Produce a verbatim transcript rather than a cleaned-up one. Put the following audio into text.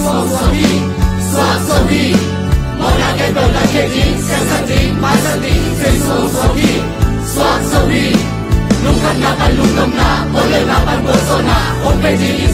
so so hi so so hi mona ke to la ke ji sa sa ti ma sa ti se so so hi so so hi nung kan na pan lung na ole na pan bo so na o pe ji